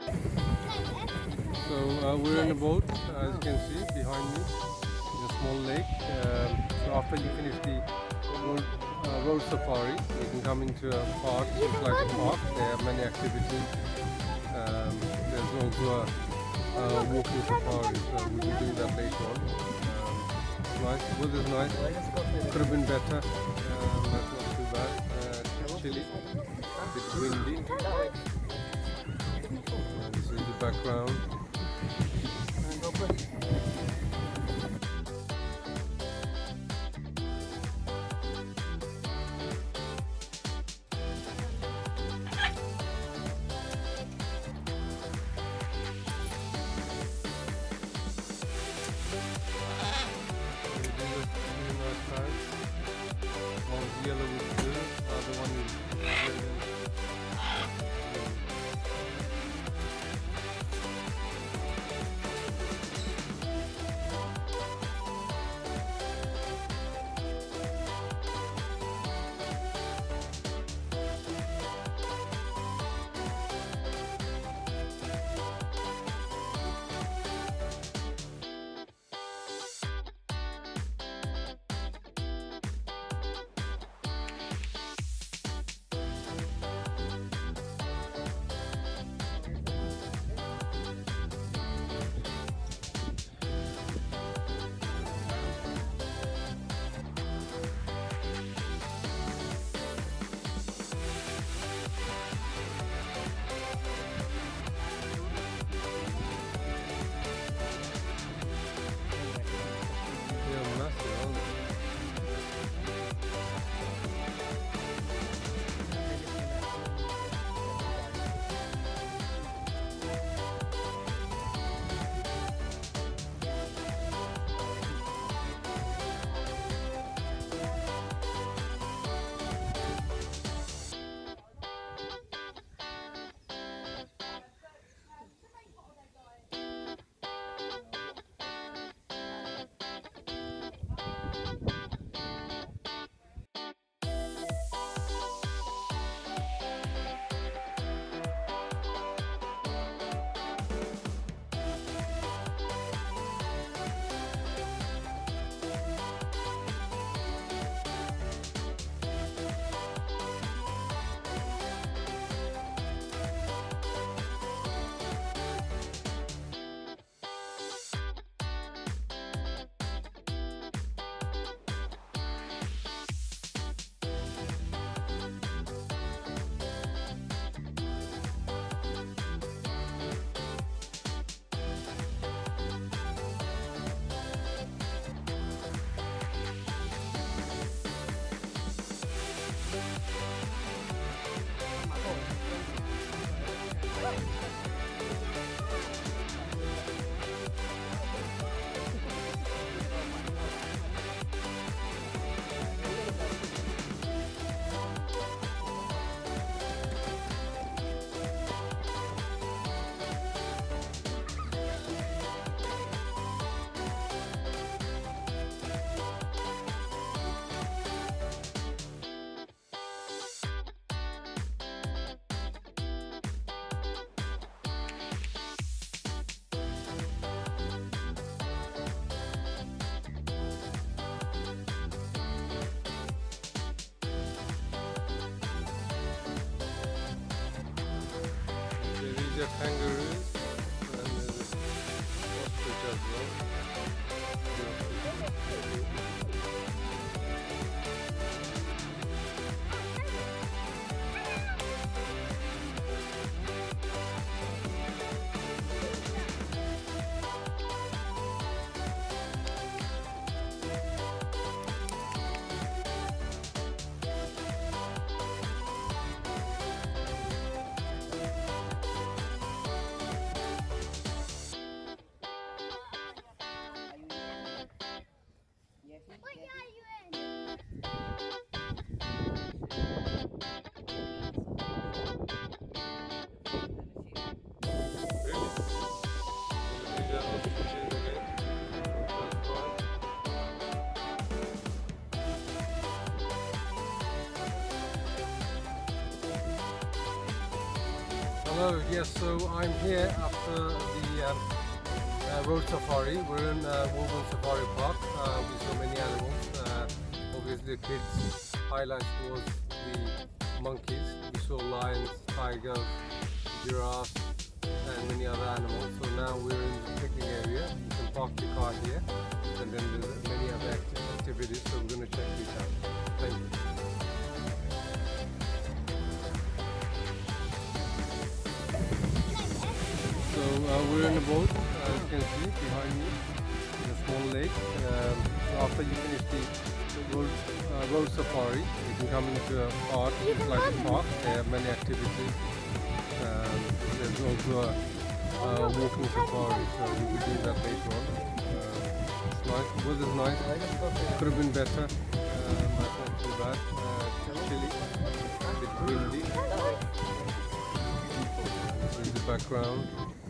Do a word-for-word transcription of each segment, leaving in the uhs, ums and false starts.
So uh, we're in a boat, as you can see behind me, in a small lake. Um, so after you finish the road, uh, road safari, you can come into a park, it's like a park. They have many activities. Um, there's also a, a walking safari, so we'll be doing that later on. Um, it's nice, the weather's nice, could have been better, um, but not too bad. Uh, it's chilly, a bit windy. And this is the background. One's yellow with blue, the other one is red. Yeah, massive. These are kangaroos and there's ostrich as well. Hello, yes, so I'm here after the um, uh, road safari. We're in uh, Woburn Safari Park. Uh, we saw many animals. Uh, obviously, the kids' highlight was the monkeys. We saw lions, tigers, giraffes, and many other animals. So now we're in the picnic area. You can park your car here, and then there's many other acti- activities. So we're going to check these out. Thank you. So uh, we're in a boat, as you can see behind me, in a small lake. Um, so after you finish the road, uh, road safari, you can come into a park. It's like a park. There are many activities. Um, there's also a, a walking safari, so we'll be doing that later on. Uh, it's nice. The weather's nice. Could have been better, um, but not too bad. Uh, chilly, a bit windy. This is the background.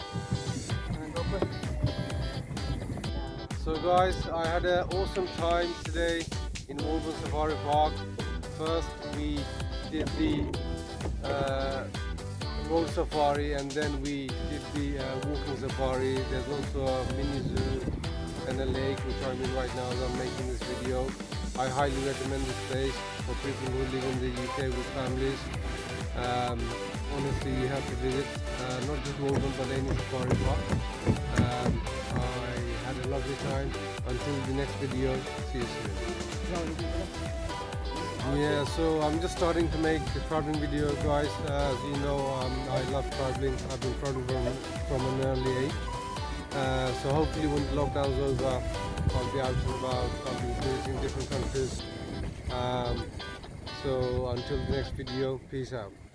So guys, I had an awesome time today in Woburn Safari Park. First we did the uh, road safari, and then we did the uh, walking safari. There's also a mini zoo and a lake which I'm in right now as I'm making this video. I highly recommend this place for people who live in the U K with families. Um, honestly, you have to visit uh, not just Woburn but any safari park. Um, I had a lovely time. Until the next video, see you soon. Yeah, so I'm just starting to make the traveling video, guys. Uh, as you know, um, I love traveling. I've been traveling from, from an early age. Uh, so hopefully when the lockdown's over, I'll be out and about. I'll be visiting different countries. Um, so until the next video, peace out.